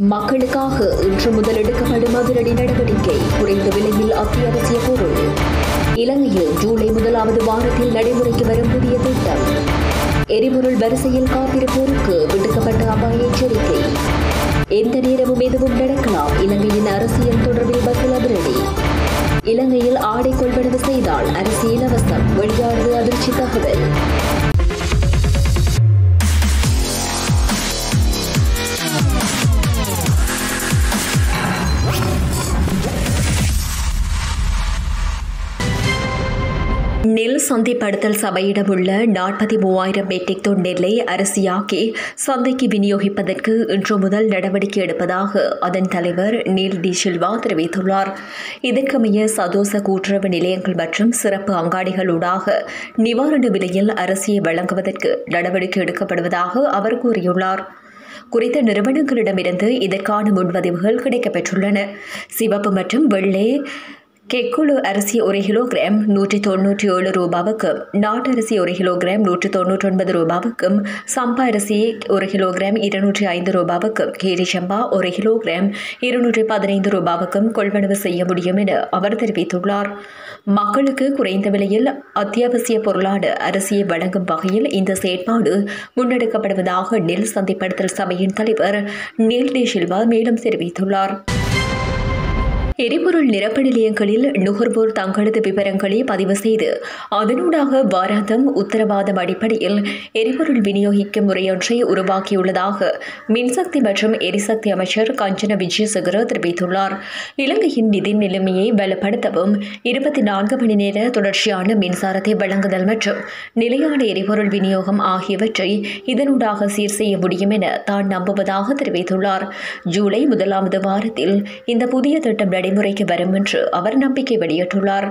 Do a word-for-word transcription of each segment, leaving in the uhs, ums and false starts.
மக்களுக்காக இன்று முதல் எடுக்கப்படும் அதிரடி நடவடிக்கை. குறைந்த விலையில் அத்தியாவசிய பொருள். இலங்கையில் ஜூலை முதலாவது வாரத்தில் நடைமுறைக்கு வரும் புதிய திட்டம். எரிபொருள் வரிசையில் காத்திருப்போருக்கு விடுக்கப்பட்ட அபாய எச்சரிக்கை. எந்த நேரமும் எதுவும் நடக்கலாம். இலங்கையின் அரசியல் தொடர்பில் பஸ்ஸில் அதிரடி. இலங்கையில் ஆடை கொள்வனவு செய்தால் அரிசி இலவசம். வெளியானது அதிர்ச்சி தகவல். நெல் சந்தைப்படுத்தல் சபையிடம் உள்ள நாற்பத்தி மூவாயிரம் மெட்ரிக் டன் நெல்லை அரிசியாக்கி சந்தைக்கு விநியோகிப்பதற்கு இன்று முதல் நடவடிக்கை எடுப்பதாக அதன் தலைவர் நீல் டி சில்வா தெரிவித்துள்ளார். இதற்கமைய சதோச கூட்டுறவு நிலையங்கள் மற்றும் சிறப்பு அங்காடிகளூடாக நிவாரண விலையில் அரிசியை வழங்குவதற்கு நடவடிக்கை எடுக்கப்படுவதாக அவர் கூறியுள்ளார். குறித்த நிறுவனங்களிடமிருந்து இதற்கான முன்வதிவுகள் கிடைக்கப்பெற்றுள்ளன. சிவப்பு மற்றும் வெள்ளை கெக்குழு அரிசி ஒரு கிலோகிராம் நூற்றி தொன்னூற்றி ஏழு ரூபாவுக்கும், நாட்டரிசி ஒரு கிலோகிராம் நூற்றி தொன்னூற்றி ஒன்பது ரூபாவுக்கும், சம்பா அரிசி ஒரு கிலோகிராம் இருநூற்றி ஐந்து ரூபாவுக்கும், கீரி சம்பா ஒரு கிலோகிராம் இருநூற்றி பதினைந்து ரூபாவுக்கும் கொள்வனவு செய்ய முடியும் என அவர் தெரிவித்துள்ளார். மக்களுக்கு குறைந்த விலையில் அத்தியாவசிய பொருளான அரிசியை வழங்கும் வகையில் இந்த செயற்பாடு முன்னெடுக்கப்படுவதாக நெல் சந்தைப்படுத்தல் சபையின் தலைவர் நீல் டி சில்வா மேலும் தெரிவித்துள்ளார். எரிபொருள் நிரப்பு நிலையங்களில் நுகர்வோர் தங்களது விவரங்களை பதிவு செய்து அதனூடாக வாராந்தம் உத்தரவாதம் அடிப்படையில் எரிபொருள் விநியோகிக்கும் முறையொன்றை உருவாக்கியுள்ளதாக மின்சக்தி மற்றும் எரிசக்தி அமைச்சர் கஞ்சன விஜயசேகர தெரிவித்துள்ளார். இலங்கையின் நிதி நிலைமையை பலப்படுத்தவும் இருபத்தி நான்கு மணி நேர தொடர்ச்சியான மின்சாரத்தை வழங்குதல் மற்றும் நிலையான எரிபொருள் விநியோகம் ஆகியவற்றை இதனூடாக சீர் செய்ய முடியும் என தான் நம்புவதாக தெரிவித்துள்ளார். ஜூலை முதலாவது வாரத்தில் இந்த புதிய திட்டம் நடைமுறைக்கு வரும் என்று அவர் நம்பிக்கை வெளியிட்டுள்ளார்.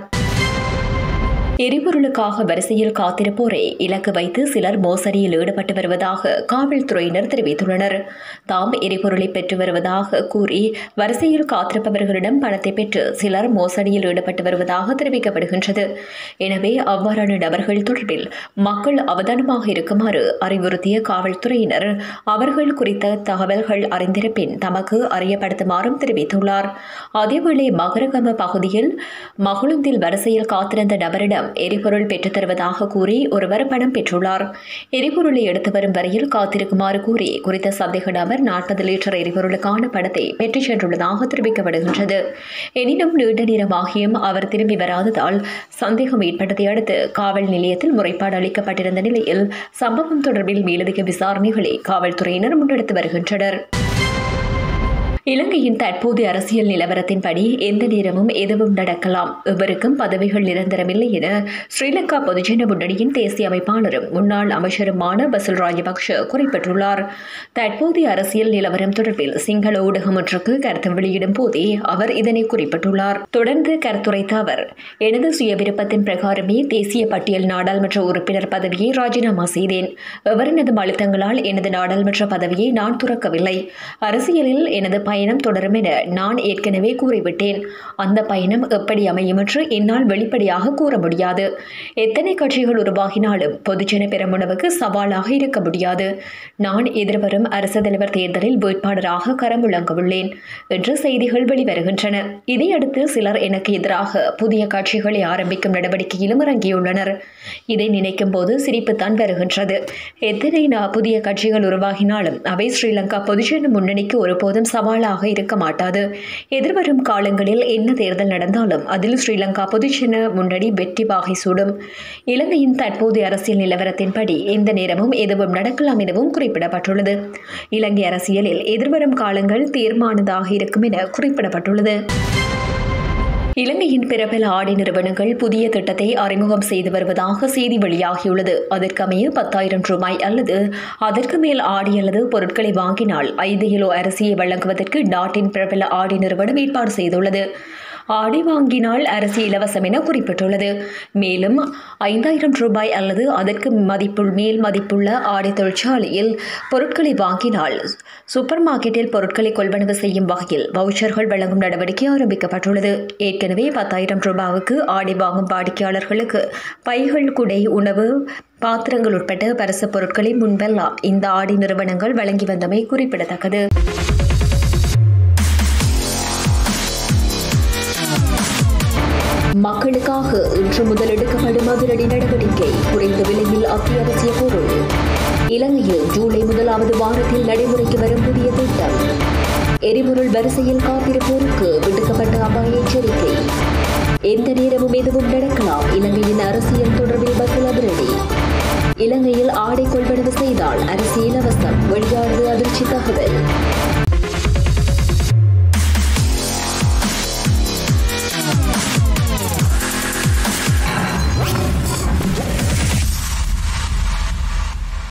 எரிபொருளுக்காக வரிசையில் காத்திருப்போரை இலக்கு வைத்து சிலர் மோசடியில் ஈடுபட்டு வருவதாக காவல்துறையினர் தெரிவித்துள்ளனர். தாம் எரிபொருளை பெற்று வருவதாக கூறி வரிசையில் காத்திருப்பவர்களிடம் பணத்தை பெற்று சிலர் மோசடியில் ஈடுபட்டு வருவதாக தெரிவிக்கப்படுகின்றது. எனவே அவ்வாறான நபர்கள் தொடர்பில் மக்கள் அவதானமாக இருக்குமாறு அறிவுறுத்திய காவல்துறையினர் அவர்கள் குறித்த தகவல்கள் அறிந்திருப்பின் தமக்கு அறியப்படுத்துமாறும் தெரிவித்துள்ளார். அதேவேளை மகரகம பகுதியில் மகுழுந்தில் வரிசையில் காத்திருந்த நபரிடம் எரிபொருள் பெற்றுத் தருவதாக கூறி ஒருவர் பணம் பெற்றுள்ளார். எரிபொருளை எடுத்து வரும் வரையில் காத்திருக்குமாறு கூறி குறித்த சந்தேக நபர் நாற்பது லிட்டர் எரிபொருளுக்கான பணத்தை பெற்றுச் சென்றுள்ளதாக தெரிவிக்கப்படுகின்றது. எனினும் நீண்ட நேரமாகியும் அவர் திரும்பி வராததால் சந்தேகம் ஏற்பட்டதை அடுத்து காவல் நிலையத்தில் முறைப்பாடு அளிக்கப்பட்டிருந்த நிலையில் சம்பவம் தொடர்பில் மேலதிக விசாரணைகளை காவல்துறையினர் முன்னெடுத்து வருகின்றனர். இலங்கையின் தற்போதைய அரசியல் நிலவரத்தின்படி எந்த நேரமும் எதுவும் நடக்கலாம். இவருக்கும் பதவிகள் நிரந்தரமில்லை என ஸ்ரீலங்கா பொதுஜன முன்னணியின் தேசிய அமைப்பாளரும் முன்னாள் அமைச்சருமான பசில் ராஜபக்ஷ குறிப்பிட்டுள்ளார். தற்போதைய அரசியல் நிலவரம் தொடர்பில் சிங்கள ஊடகம் ஒன்றுக்கு கருத்து வெளியிடும் போதே அவர் இதனை குறிப்பிட்டுள்ளார். தொடர்ந்து கருத்துரைத்த அவர், எனது சுய விருப்பத்தின் பிரகாரமே தேசிய பட்டியல் நாடாளுமன்ற உறுப்பினர் பதவியை ராஜினாமா செய்தேன். எவரினது அழுத்தங்களால் எனது நாடாளுமன்ற பதவியை நான் துறக்கவில்லை. அரசியலில் எனது பயணம் தொடரும் என நான் ஏற்கனவே கூறிவிட்டேன். அந்த பயணம் எப்படி அமையும் என்று என்னால் வெளிப்படையாக கூற முடியாது. எத்தனை கட்சிகள் உருவாகினாலும் பொதுஜன பெரமுனவுக்கு சவாலாக இருக்க முடியாது. நான் எதிர்வரும் அரசு தலைவர் தேர்தலில் வேட்பாளராக களமிறங்கவுள்ளேன் என்று செய்திகள் வெளிவருகின்றன. இதையடுத்து சிலர் எனக்கு எதிராக புதிய கட்சிகளை ஆரம்பிக்கும் நடவடிக்கையிலும் இறங்கியுள்ளனர். இதை நினைக்கும் போது சிரிப்புத்தான் வருகின்றது. எத்தனை புதிய கட்சிகள் உருவாகினாலும் அவை ஸ்ரீலங்கா பொதுஜன முன்னணிக்கு ஒருபோதும் சவாலாக இருக்க மாட்டாது. எதிர்வரும் காலங்களில் என்ன தேர்தல் நடந்தாலும் அதில் ஸ்ரீலங்கா பொதுஜன முன்னணி வெற்றி வாகை சூடும். இலங்கையின் தற்போதைய அரசியல் நிலவரத்தின்படி எந்த நேரமும் எதுவும் நடக்கலாம் எனவும் குறிப்பிடப்பட்டுள்ளது. இலங்கை அரசியலில் எதிர்வரும் காலங்கள் தீர்மானதாக இருக்கும் என குறிப்பிடப்பட்டுள்ளது. இலங்கையின் பிரபல ஆடை நிறுவனங்கள் புதிய திட்டத்தை அறிமுகம் செய்து வருவதாக செய்தி வெளியாகியுள்ளது. அதற்கமைய பத்தாயிரம் ரூபாய் அல்லது அதற்கு மேல் ஆடை அல்லது பொருட்களை வாங்கினால் ஐந்து கிலோ அரிசியை வழங்குவதற்கு நாட்டின் பிரபல ஆடை நிறுவனம் ஏற்பாடு செய்துள்ளது. ஆடை வாங்கினால் அரிசி இலவசம் என குறிப்பிட்டுள்ளது. மேலும் ஐந்தாயிரம் ரூபாய் அல்லது அதற்கு மதிப்புள் மேல் மதிப்புள்ள ஆடை தொழிற்சாலையில் பொருட்களை வாங்கினால் சூப்பர் மார்க்கெட்டில் பொருட்களை கொள்வனவு செய்யும் வகையில் வவுச்சர்கள் வழங்கும் நடவடிக்கை ஆரம்பிக்கப்பட்டுள்ளது. ஏற்கனவே பத்தாயிரம் ரூபாவுக்கு ஆடை வாங்கும் வாடிக்கையாளர்களுக்கு பைகள், குடை, உணவு, பாத்திரங்கள் உட்பட்ட பரிசு பொருட்களை முன்பெல்லாம் இந்த ஆடை நிறுவனங்கள் வழங்கி வந்தமை குறிப்பிடத்தக்கது. மக்களுக்காக இன்று முதல் எடுக்கப்படும் அதிரடி நடவடிக்கை. குறைந்த விலையில் அத்தியாவசிய பொருள். இலங்கையில் ஜூலை முதலாவது வாரத்தில் நடைமுறைக்கு வரும் புதிய திட்டம். எரிபொருள் வரிசையில் காத்திருப்போருக்கு விடுக்கப்பட்ட அபாய எச்சரிக்கை. எந்த நேரமும் எதுவும் நடக்கலாம். இலங்கையின் அரசியல் தொடர்பில் பஸ்ஸில் அதிரடி. இலங்கையில் ஆடை கொள்வனவு செய்தால் அரசு இலவசம். வெளியானது அதிர்ச்சி தகவல்.